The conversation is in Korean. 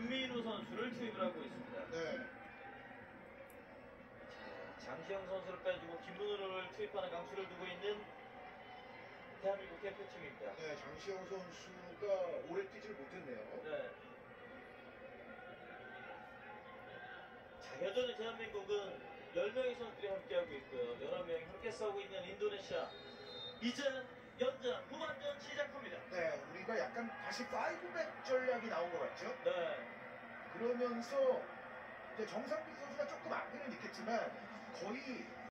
김민우 선수를 투입을 하고 있습니다. 네. 자, 장시영 선수를 빼주고 김민우를 투입하는 강수를 두고 있는 대한민국 대표팀입니다. 네, 장시영 선수가 오래 뛰질 못했네요. 네. 자, 여전히 대한민국은 10명의 선수들이 함께하고 있고요. 11명이 함께 싸우고 있는 인도네시아. 이제 연장 후반전 시작합니다. 네, 우리가 약간 다시 5백 전략이 나온 것 같죠? 네. 그러면서 이제 정상빈 선수가 조금 앞에는 있겠지만 거의